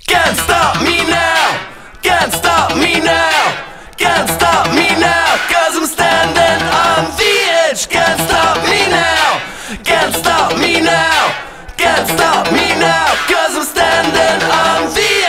Can't stop me now, can't stop me now, can't stop me now, 'cause I'm standing on the edge. Can't stop me now, can't stop me now, can't stop me now, 'cause I'm standing on the